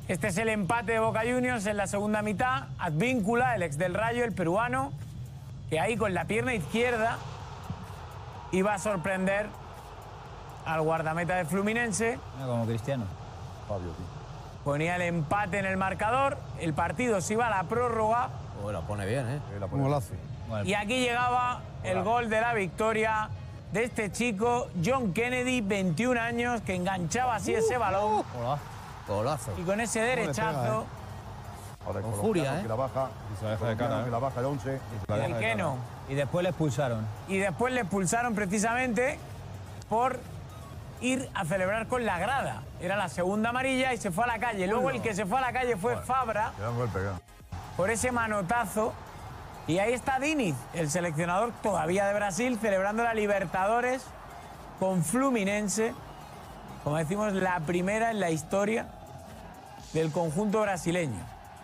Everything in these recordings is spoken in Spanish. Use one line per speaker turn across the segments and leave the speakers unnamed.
Este es el empate de Boca Juniors en la segunda mitad. Advíncula, el ex del Rayo, el peruano, que ahí con la pierna izquierda iba a sorprender al guardameta de Fluminense.
Como Cristiano.
Fabio, tío.
Ponía el empate en el marcador. El partido se iba a la prórroga.
La pone bien, ¿eh?
Un golazo.
Y aquí llegaba el gol de la victoria de este chico, John Kennedy, 21 años, que enganchaba así ese balón.
Golazo.
Y con ese derechazo.
Ahora
Con furia, ¿eh?
Que la baja.
Y se la deja de cara,
Que la baja el 11.
¿El qué no?
Y después le expulsaron.
Y después le expulsaron precisamente por ir a celebrar con la grada. Era la segunda amarilla y se fue a la calle. Luego el que se fue a la calle fue Fabra
Queda un golpe,
por ese manotazo. Y ahí está Diniz, el seleccionador todavía de Brasil, celebrando la Libertadores con Fluminense. Como decimos, la primera en la historia del conjunto brasileño.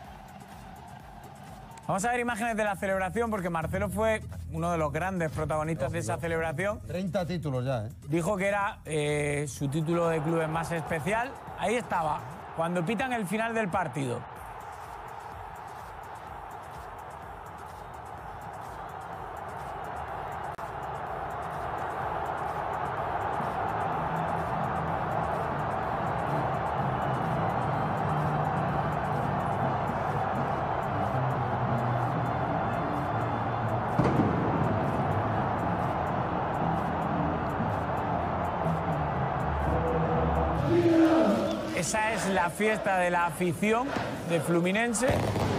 Vamos a ver imágenes de la celebración porque Marcelo fue uno de los grandes protagonistas de esa celebración.
30 títulos ya, ¿eh?
Dijo que era su título de clubes más especial. Ahí estaba, cuando pitan el final del partido. Esa es la fiesta de la afición de Fluminense.